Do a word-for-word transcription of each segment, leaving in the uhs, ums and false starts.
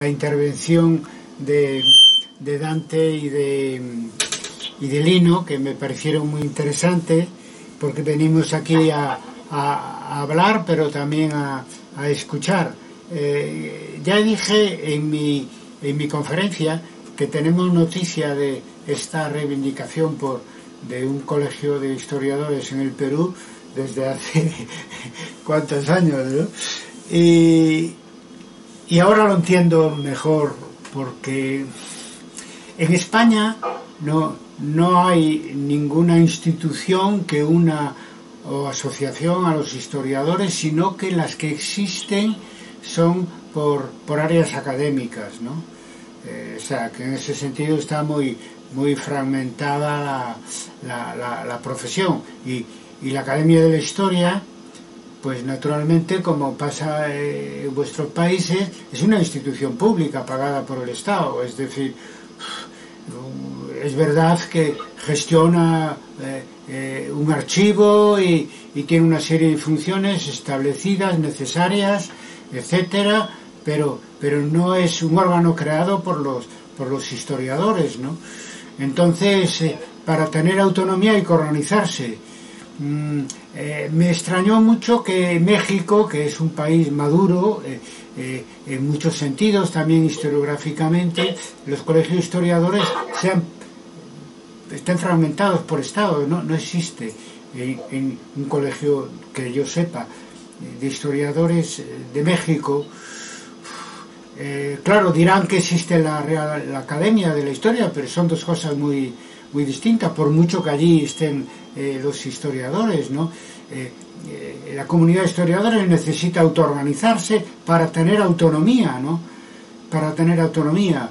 la intervención de, de Dante y de, y de Lino, que me parecieron muy interesantes, porque venimos aquí a, a, a hablar, pero también a, a escuchar. Eh, ya dije en mi, en mi conferencia que tenemos noticia de esta reivindicación por, de un colegio de historiadores en el Perú desde hace cuántos años, ¿no? Y, y ahora lo entiendo mejor, porque en España no, no hay ninguna institución que una o asociación a los historiadores, sino que las que existen son por, por áreas académicas, ¿no? Eh, o sea, que en ese sentido está muy, muy fragmentada la, la, la, la profesión. Y, y la Academia de la Historia, pues naturalmente, como pasa en vuestros países, es una institución pública pagada por el Estado. Es decir, es verdad que gestiona eh, eh, un archivo y, y tiene una serie de funciones establecidas, necesarias, etcétera, pero, pero no es un órgano creado por los, por los historiadores, ¿no? Entonces, eh, para tener autonomía hay que organizarse. Mm, eh, me extrañó mucho que México, que es un país maduro eh, eh, en muchos sentidos, también historiográficamente, los colegios de historiadores sean, estén fragmentados por estados. No, no existe en, en un colegio que yo sepa de historiadores de México. Eh, claro, dirán que existe la, Real, la Academia de la Historia, pero son dos cosas muy, muy distintas, por mucho que allí estén eh, los historiadores, ¿no? Eh, eh, la comunidad de historiadores necesita autoorganizarse para tener autonomía, ¿no? Para tener autonomía.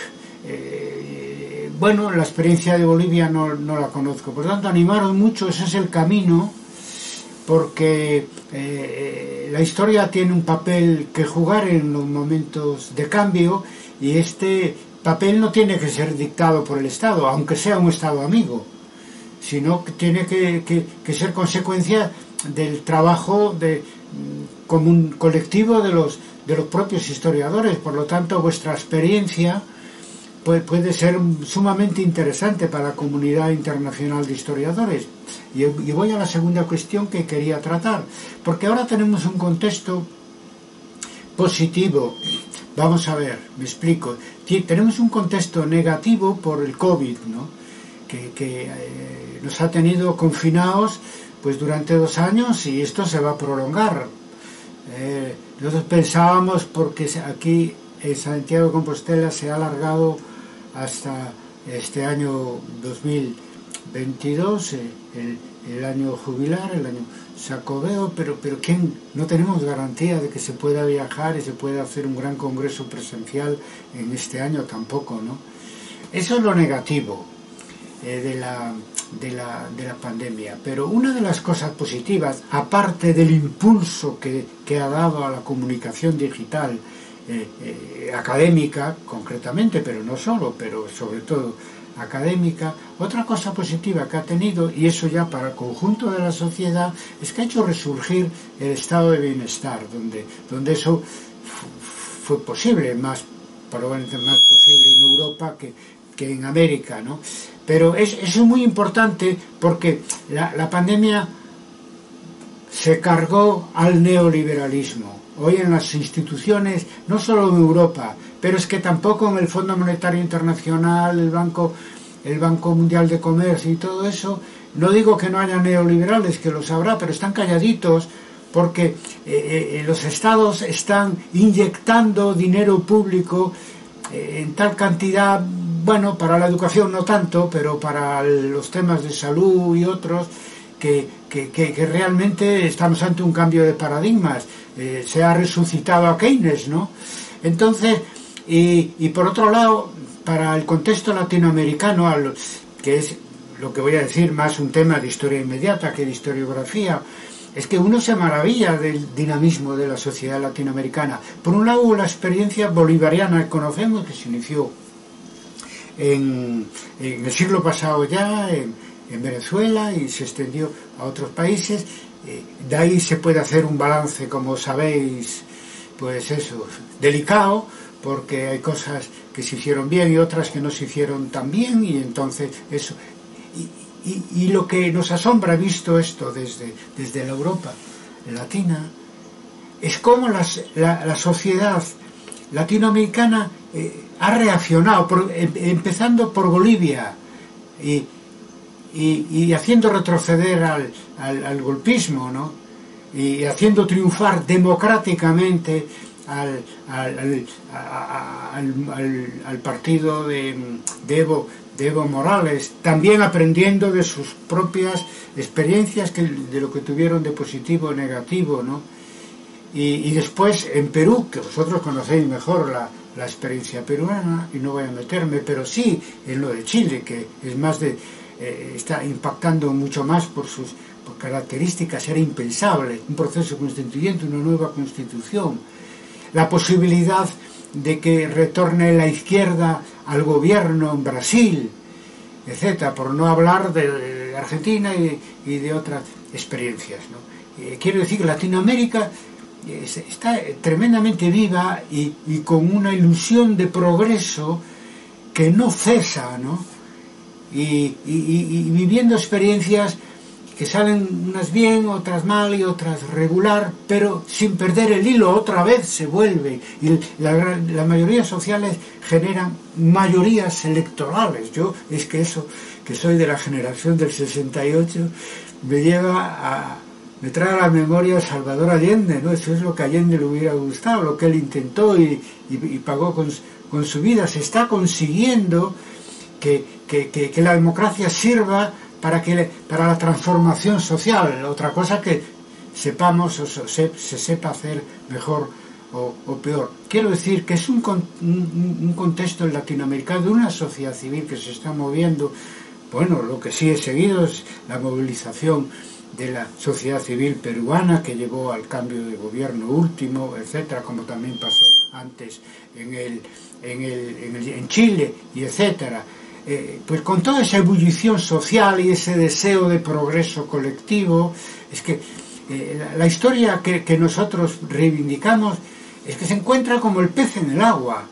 Eh, bueno, la experiencia de Bolivia no, no la conozco, por tanto, animaros mucho, ese es el camino, porque eh, la historia tiene un papel que jugar en los momentos de cambio, y este papel no tiene que ser dictado por el Estado, aunque sea un Estado amigo, sino que tiene que, que, que ser consecuencia del trabajo de, como un colectivo de los, de los propios historiadores. Por lo tanto, vuestra experiencia puede, puede ser sumamente interesante para la comunidad internacional de historiadores. Y, y voy a la segunda cuestión que quería tratar, porque ahora tenemos un contexto positivo. Vamos a ver, me explico. Tenemos un contexto negativo por el COVID, ¿no? que, que eh, nos ha tenido confinados pues durante dos años, y esto se va a prolongar. Eh, nosotros pensábamos, porque aquí en Santiago de Compostela se ha alargado hasta este año dos mil veintidós, eh, el, el año jubilar, el año sacobeo, pero, pero ¿quién? No tenemos garantía de que se pueda viajar y se pueda hacer un gran congreso presencial en este año tampoco, ¿no? Eso es lo negativo eh, de, la, de, la, de la pandemia. Pero una de las cosas positivas, aparte del impulso que, que ha dado a la comunicación digital, eh, eh, académica concretamente, pero no solo, pero sobre todo académica, otra cosa positiva que ha tenido, y eso ya para el conjunto de la sociedad, es que ha hecho resurgir el estado de bienestar, donde, donde eso fue posible, más probablemente más posible en Europa que, que en América, ¿no? Pero es, eso es muy importante, porque la, la pandemia se cargó al neoliberalismo. Hoy en las instituciones, no solo en Europa, pero es que tampoco en el Fondo Monetario Internacional, el Banco, el Banco Mundial de Comercio y todo eso, no digo que no haya neoliberales, que los habrá, pero están calladitos, porque eh, eh, los estados están inyectando dinero público eh, en tal cantidad, bueno, para la educación no tanto, pero para los temas de salud y otros, que, que, que, que realmente estamos ante un cambio de paradigmas. Eh, se ha resucitado a Keynes, ¿no? Entonces, y, y por otro lado, para el contexto latinoamericano, al, que es lo que voy a decir más un tema de historia inmediata que de historiografía, es que uno se maravilla del dinamismo de la sociedad latinoamericana. Por un lado, la experiencia bolivariana que conocemos, que se inició en, en el siglo pasado ya, en, en Venezuela, y se extendió a otros países. Eh, de ahí se puede hacer un balance, como sabéis, pues eso, delicado, porque hay cosas que se hicieron bien y otras que no se hicieron tan bien, y entonces eso. Y, y, y lo que nos asombra, visto esto desde, desde la Europa latina, es cómo las, la, la sociedad latinoamericana eh, ha reaccionado, por, em, empezando por Bolivia, y, y, y haciendo retroceder al, al, al golpismo, ¿no? Y haciendo triunfar democráticamente al, al, al, al, al, al partido de, de, Evo, de Evo Morales, también aprendiendo de sus propias experiencias, que, de lo que tuvieron de positivo o negativo, ¿no? Y, y después en Perú, que vosotros conocéis mejor la, la experiencia peruana, y no voy a meterme, pero sí en lo de Chile, que es más de eh, está impactando mucho más por sus por características. Era impensable un proceso constituyente, una nueva constitución, la posibilidad de que retorne la izquierda al gobierno en Brasil, etcétera, por no hablar de Argentina y, y de otras experiencias, ¿no? Eh, quiero decir que Latinoamérica está tremendamente viva y, y con una ilusión de progreso que no cesa, ¿no? Y, y, y, y viviendo experiencias que salen unas bien, otras mal y otras regular, pero sin perder el hilo. Otra vez se vuelve, y la, la mayoría sociales generan mayorías electorales. Yo es que eso, que soy de la generación del sesenta y ocho, me lleva a me trae a la memoria a Salvador Allende, ¿no? Eso es lo que a Allende le hubiera gustado, lo que él intentó y, y, y pagó con, con su vida. Se está consiguiendo que, que, que, que la democracia sirva para, que, para la transformación social. Otra cosa que sepamos o se, se sepa hacer mejor o, o peor. Quiero decir que es un, un, un contexto latinoamericano de una sociedad civil que se está moviendo. Bueno, lo que sí he seguido es la movilización de la sociedad civil peruana, que llevó al cambio de gobierno último, etcétera, como también pasó antes en el, en, el, en, el, en Chile, y etcétera. Eh, pues con toda esa ebullición social y ese deseo de progreso colectivo, es que eh, la, la historia que, que nosotros reivindicamos es que se encuentra como el pez en el agua.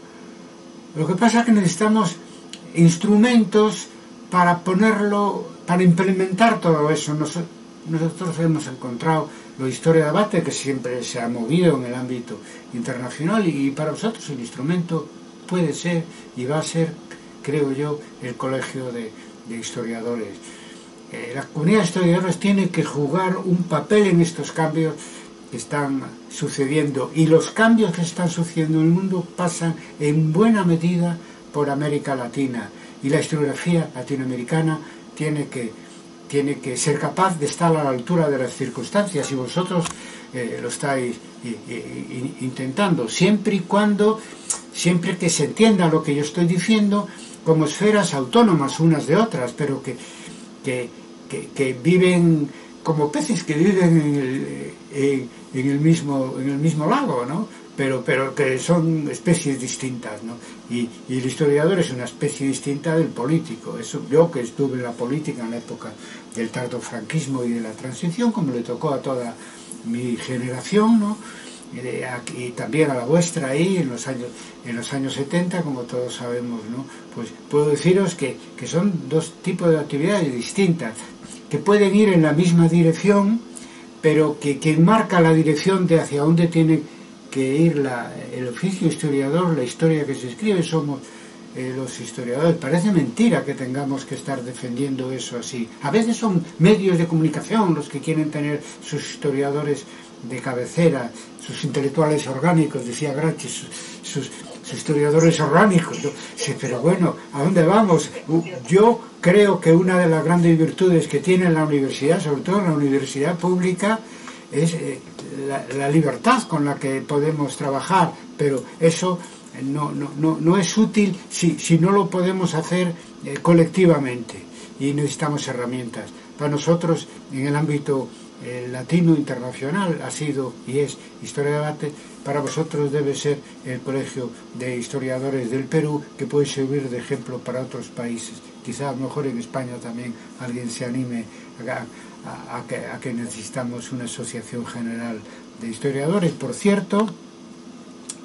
Lo que pasa es que necesitamos instrumentos para ponerlo, para implementar todo eso. Nos, Nosotros hemos encontrado la historia de debate, que siempre se ha movido en el ámbito internacional, y para vosotros el instrumento puede ser y va a ser, creo yo, el colegio de, de historiadores. Eh, la comunidad de historiadores tiene que jugar un papel en estos cambios que están sucediendo, y los cambios que están sucediendo en el mundo pasan en buena medida por América Latina, y la historiografía latinoamericana tiene que tiene que ser capaz de estar a la altura de las circunstancias, y vosotros eh, lo estáis y, y, y, intentando, siempre y cuando, siempre que se entienda lo que yo estoy diciendo como esferas autónomas unas de otras, pero que, que, que, que viven como peces que viven en el, en, en el mismo en el mismo lago, ¿no? Pero, pero que son especies distintas, ¿no? Y, y el historiador es una especie distinta del político. Eso, yo que estuve en la política en la época del tardofranquismo y de la transición, como le tocó a toda mi generación, ¿no? Y, de, y también a la vuestra ahí en los años en los años setenta, como todos sabemos, ¿no? Pues puedo deciros que, que son dos tipos de actividades distintas, que pueden ir en la misma dirección, pero que quien marca la dirección de hacia dónde tiene que ir la, el oficio historiador, la historia que se escribe, somos eh, los historiadores. Parece mentira que tengamos que estar defendiendo eso así. A veces son medios de comunicación los que quieren tener sus historiadores de cabecera, sus intelectuales orgánicos, decía Gramsci, sus, sus, sus historiadores orgánicos, ¿no? Sí, pero bueno, ¿a dónde vamos? Yo creo que una de las grandes virtudes que tiene la universidad, sobre todo la universidad pública, es eh, la, la libertad con la que podemos trabajar, pero eso no, no, no, no es útil si, si no lo podemos hacer eh, colectivamente, y necesitamos herramientas. Para nosotros, en el ámbito eh, latino internacional, ha sido y es Historia de Debate. Para vosotros debe ser el Colegio de Historiadores del Perú, que puede servir de ejemplo para otros países. Quizá a lo mejor en España también alguien se anime a, a, a, que, a que necesitamos una asociación general de historiadores. Por cierto,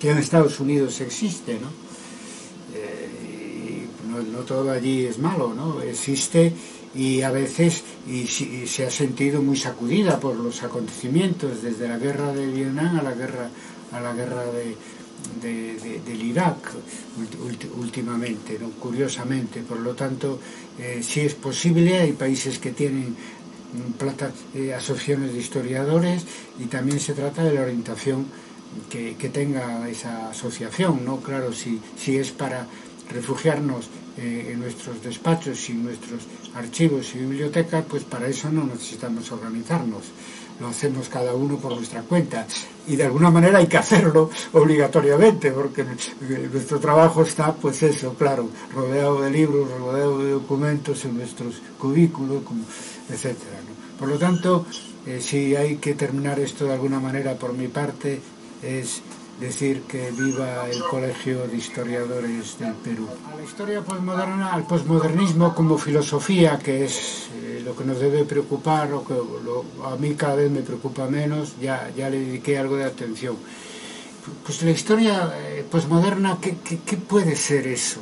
que en Estados Unidos existe, ¿no? Eh, y no, no todo allí es malo, ¿no? Existe y a veces y, y se ha sentido muy sacudida por los acontecimientos, desde la guerra de Vietnam a la guerra a la guerra de, de, de, del Irak últimamente, ¿no? Curiosamente. Por lo tanto, eh, sí es posible. Hay países que tienen plata, eh, asociaciones de historiadores, y también se trata de la orientación que, que tenga esa asociación, ¿no? Claro, si, si es para refugiarnos eh, en nuestros despachos y en nuestros archivos y bibliotecas, pues para eso no necesitamos organizarnos, lo hacemos cada uno por nuestra cuenta, y de alguna manera hay que hacerlo obligatoriamente, porque nuestro trabajo está, pues eso, claro, rodeado de libros, rodeado de documentos en nuestros cubículos, etcétera, ¿no? Por lo tanto, eh, si hay que terminar esto de alguna manera por mi parte, es decir que viva el Colegio de Historiadores del Perú. A la historia posmoderna, al posmodernismo como filosofía, que es eh, lo que nos debe preocupar, o que lo, a mí cada vez me preocupa menos, ya, ya le dediqué algo de atención. Pues la historia eh, posmoderna, ¿qué, qué, ¿qué puede ser eso?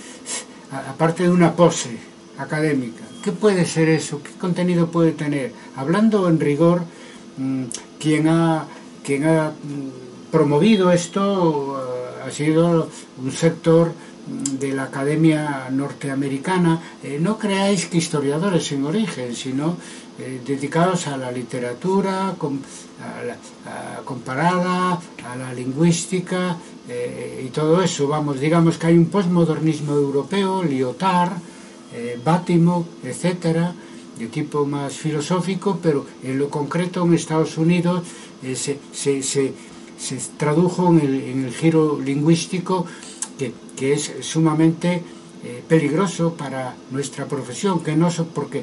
A, aparte de una pose académica, ¿qué puede ser eso? ¿Qué contenido puede tener? Hablando en rigor, mmm, quien ha... Quien ha mmm, promovido esto uh, ha sido un sector de la academia norteamericana, eh, no creáis que historiadores en origen, sino eh, dedicados a la literatura com, a la, a, comparada, a la lingüística eh, y todo eso. Vamos, digamos que hay un postmodernismo europeo, Lyotard, eh, Bátimo, etcétera, de tipo más filosófico, pero en lo concreto en Estados Unidos eh, se, se, se se tradujo en el, en el giro lingüístico, que, que es sumamente eh, peligroso para nuestra profesión, que no porque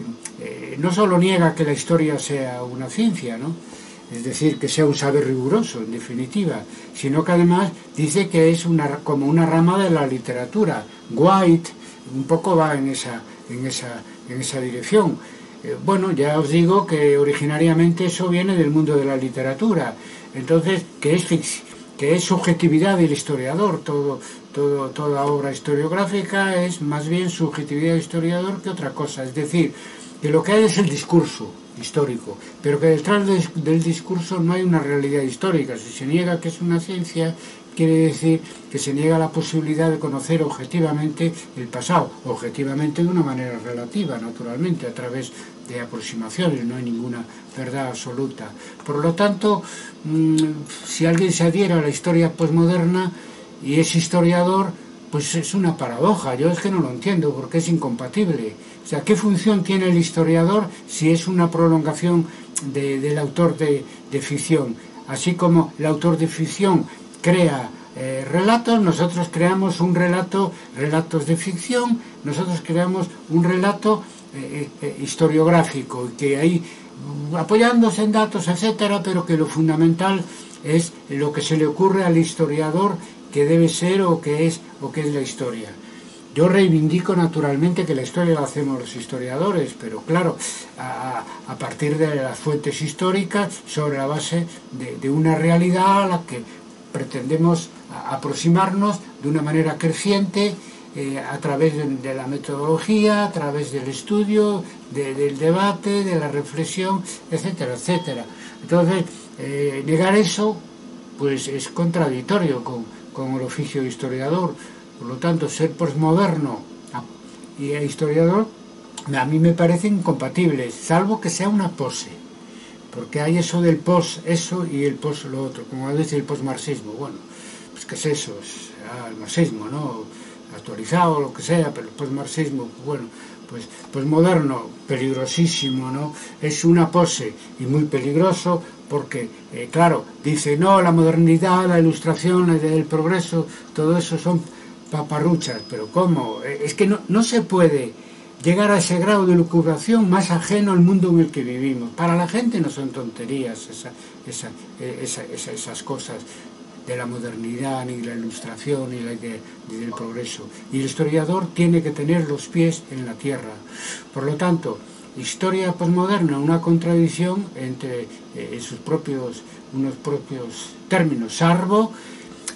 eh, no solo niega que la historia sea una ciencia, ¿no? Es decir, que sea un saber riguroso, en definitiva, sino que además dice que es una, como una rama de la literatura. White un poco va en esa, en esa, en esa dirección. Eh, bueno, ya os digo que originariamente eso viene del mundo de la literatura. Entonces, que es, que es subjetividad del historiador, todo, todo, toda obra historiográfica es más bien subjetividad del historiador que otra cosa. Es decir, que lo que hay es el discurso histórico, pero que detrás de, del discurso no hay una realidad histórica. Si se niega que es una ciencia, quiere decir que se niega la posibilidad de conocer objetivamente el pasado, objetivamente de una manera relativa, naturalmente, a través de aproximaciones, no hay ninguna verdad absoluta. Por lo tanto, mmm, si alguien se adhiere a la historia posmoderna y es historiador, pues es una paradoja. Yo es que no lo entiendo, porque es incompatible. O sea, ¿qué función tiene el historiador si es una prolongación de, del autor de, de ficción? Así como el autor de ficción crea eh, relatos, nosotros creamos un relato, relatos de ficción, nosotros creamos un relato eh, eh, historiográfico, que ahí, apoyándose en datos, etcétera, pero que lo fundamental es lo que se le ocurre al historiador que debe ser o que es, o que es la historia. Yo reivindico naturalmente que la historia la hacemos los historiadores, pero claro, a, a partir de las fuentes históricas, sobre la base de, de una realidad a la que pretendemos aproximarnos de una manera creciente, eh, a través de, de la metodología, a través del estudio, de, del debate, de la reflexión, etcétera, etcétera. Entonces, eh, negar eso, pues es contradictorio con, con el oficio de historiador. Por lo tanto, ser posmoderno y historiador a mí me parecen incompatibles, salvo que sea una pose, porque hay eso del pos eso y el pos lo otro, como dice el posmarxismo. Bueno, pues ¿qué es eso? Es el marxismo, ¿no? Actualizado, lo que sea, pero el posmarxismo, bueno, pues posmoderno, peligrosísimo, ¿no? Es una pose y muy peligroso porque, eh, claro, dice, no, la modernidad, la ilustración, el progreso, todo eso son paparruchas, pero ¿cómo? Es que no, no se puede llegar a ese grado de lucubración más ajeno al mundo en el que vivimos. Para la gente no son tonterías esa, esa, esa, esa, esas cosas de la modernidad, ni la ilustración, ni, la, ni del progreso. Y el historiador tiene que tener los pies en la tierra. Por lo tanto, historia posmoderna, una contradicción entre eh, sus propios, unos propios términos, salvo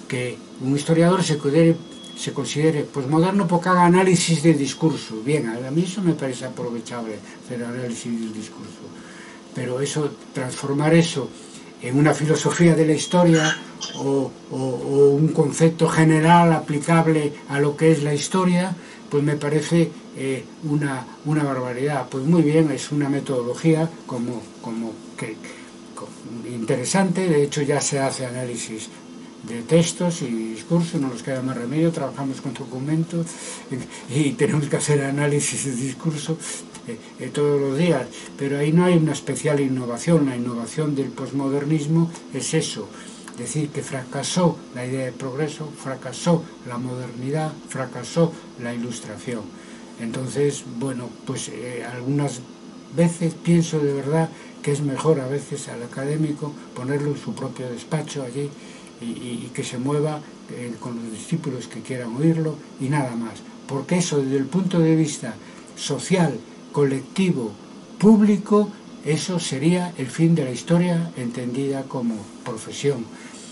que un historiador se considere, se considere posmoderno porque haga análisis de discurso. Bien, a mí eso me parece aprovechable, hacer análisis del discurso. Pero eso, transformar eso en una filosofía de la historia o, o, o un concepto general aplicable a lo que es la historia, pues me parece eh, una, una barbaridad. Pues muy bien, es una metodología como, como que, como interesante. De hecho ya se hace análisis de textos y discursos, no nos queda más remedio, trabajamos con documentos y tenemos que hacer análisis de discurso eh, eh, todos los días, pero ahí no hay una especial innovación. La innovación del posmodernismo es eso, decir que fracasó la idea de progreso, fracasó la modernidad, fracasó la ilustración. Entonces, bueno, pues eh, algunas veces pienso de verdad que es mejor a veces al académico ponerlo en su propio despacho allí y, y, y que se mueva eh, con los discípulos que quieran oírlo y nada más, porque eso desde el punto de vista social, colectivo, público, eso sería el fin de la historia entendida como profesión.